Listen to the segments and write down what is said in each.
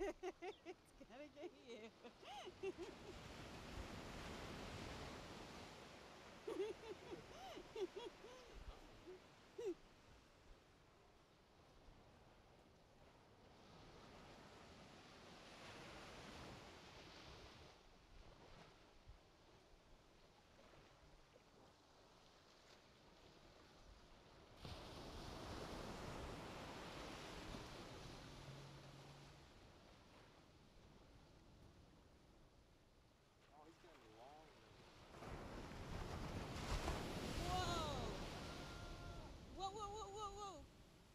It's gonna get you. Oh, he's getting long. Whoa! Whoa, whoa, whoa, whoa, whoa!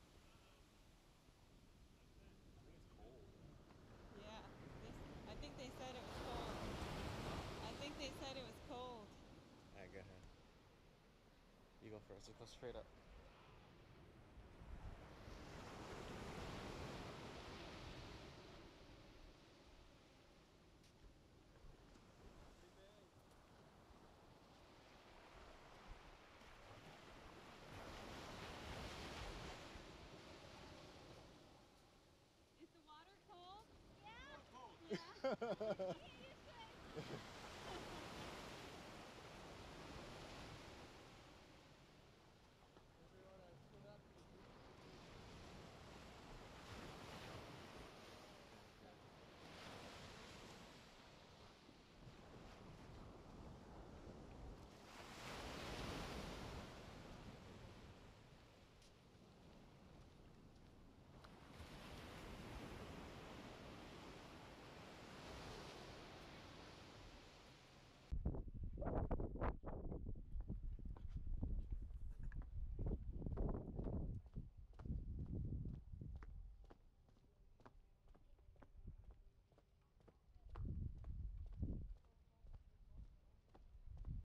I think it's cold. Yeah, I think they said it was cold. I think they said it was cold. Alright, go ahead. You go first. Just go straight up. Is the water cold? Yeah. Cold. Yeah. You get used to it.